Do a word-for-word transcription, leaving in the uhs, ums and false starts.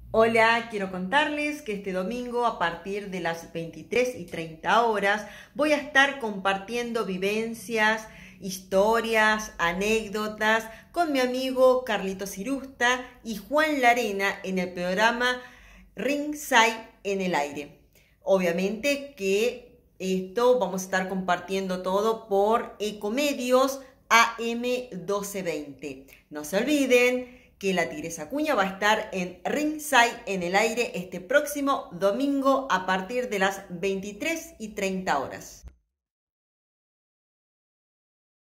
Hola, quiero contarles que este domingo a partir de las veintitrés y treinta horas voy a estar compartiendo vivencias, historias, anécdotas con mi amigo Carlitos Cirusta y Juan Larena en el programa Ringside en el aire. Obviamente que esto vamos a estar compartiendo todo por Ecomedios A M doce veinte. No se olviden que la Tigresa Cuña va a estar en Ringside en el aire este próximo domingo a partir de las veintitrés y treinta horas.